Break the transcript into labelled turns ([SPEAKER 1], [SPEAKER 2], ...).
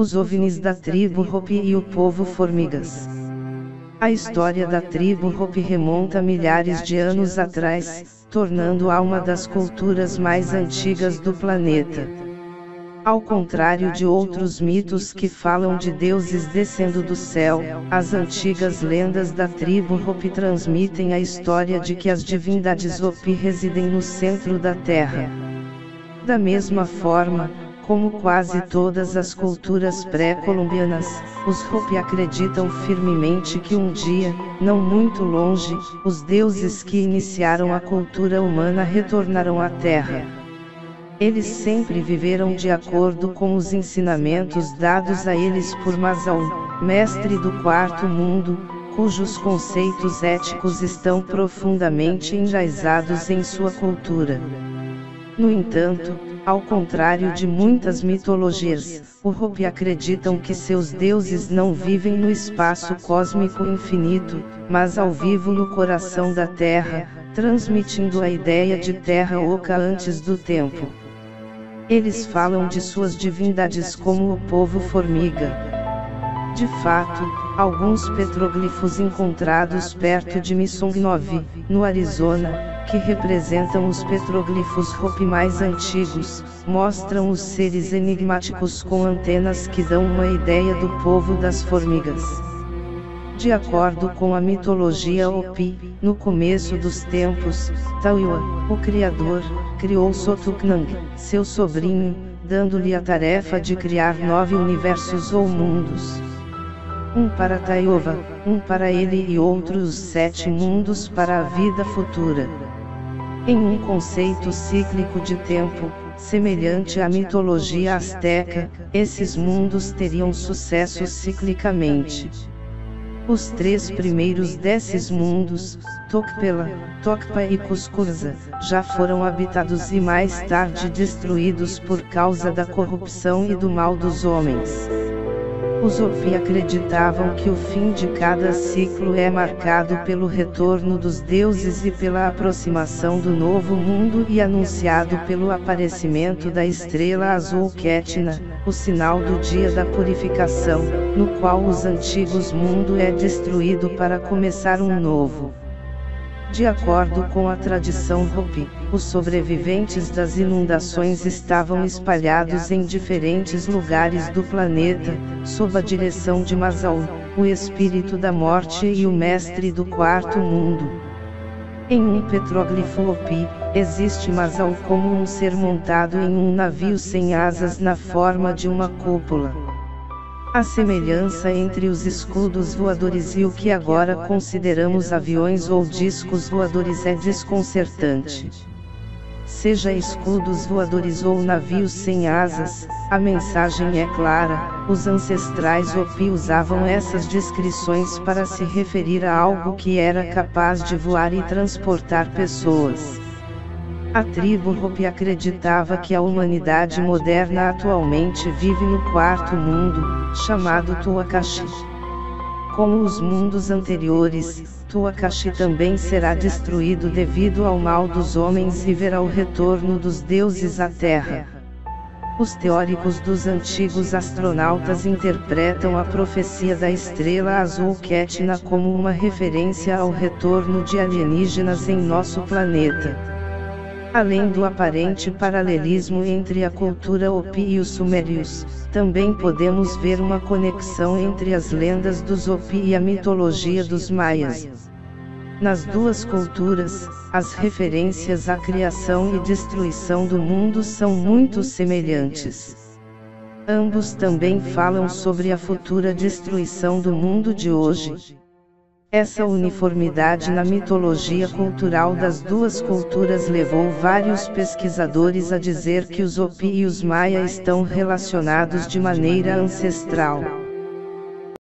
[SPEAKER 1] os OVNIs da tribo Hopi e o povo Formigas. A história da tribo Hopi remonta milhares de anos atrás, tornando-a uma das culturas mais antigas do planeta. Ao contrário de outros mitos que falam de deuses descendo do céu, as antigas lendas da tribo Hopi transmitem a história de que as divindades Hopi residem no centro da Terra. Da mesma forma, como quase todas as culturas pré-colombianas, os Hopi acreditam firmemente que um dia, não muito longe, os deuses que iniciaram a cultura humana retornarão à Terra. Eles sempre viveram de acordo com os ensinamentos dados a eles por Mazaul, mestre do quarto mundo, cujos conceitos éticos estão profundamente enraizados em sua cultura. No entanto, ao contrário de muitas mitologias, os Hopi acreditam que seus deuses não vivem no espaço cósmico infinito, mas ao vivo no coração da Terra, transmitindo a ideia de terra oca antes do tempo. Eles falam de suas divindades como o povo formiga. De fato, alguns petroglifos encontrados perto de Misongnovi, no Arizona, que representam os petroglifos Hopi mais antigos, mostram os seres enigmáticos com antenas que dão uma ideia do povo das formigas. De acordo com a mitologia Hopi, no começo dos tempos, Tauiwa, o Criador, criou Sotuknang, seu sobrinho, dando-lhe a tarefa de criar 9 universos ou mundos. Um para Taiova, um para ele e outros 7 mundos para a vida futura. Em um conceito cíclico de tempo, semelhante à mitologia asteca, esses mundos teriam sucesso ciclicamente. Os 3 primeiros desses mundos, Tokpela, Tokpa e Cuscurza, já foram habitados e mais tarde destruídos por causa da corrupção e do mal dos homens. Os Hopi acreditavam que o fim de cada ciclo é marcado pelo retorno dos deuses e pela aproximação do novo mundo e anunciado pelo aparecimento da estrela azul Ketna, o sinal do dia da purificação, no qual os antigos mundo é destruído para começar um novo. De acordo com a tradição Hopi, os sobreviventes das inundações estavam espalhados em diferentes lugares do planeta, sob a direção de Mazaul, o espírito da morte e o mestre do quarto mundo. Em um petróglifo Hopi, existe Mazaul como um ser montado em um navio sem asas na forma de uma cúpula. A semelhança entre os escudos voadores e o que agora consideramos aviões ou discos voadores é desconcertante. Seja escudos voadores ou navios sem asas, a mensagem é clara: os ancestrais Hopi usavam essas descrições para se referir a algo que era capaz de voar e transportar pessoas. A tribo Hopi acreditava que a humanidade moderna atualmente vive no quarto mundo, chamado Tuakashi. Como os mundos anteriores, Tuakashi também será destruído devido ao mal dos homens e verá o retorno dos deuses à Terra. Os teóricos dos antigos astronautas interpretam a profecia da estrela azul Ketna como uma referência ao retorno de alienígenas em nosso planeta. Além do aparente paralelismo entre a cultura Hopi e os sumérios, também podemos ver uma conexão entre as lendas dos Hopi e a mitologia dos maias. Nas duas culturas, as referências à criação e destruição do mundo são muito semelhantes. Ambos também falam sobre a futura destruição do mundo de hoje. Essa uniformidade na mitologia cultural das duas culturas levou vários pesquisadores a dizer que os Hopi e os Maia estão relacionados de maneira ancestral.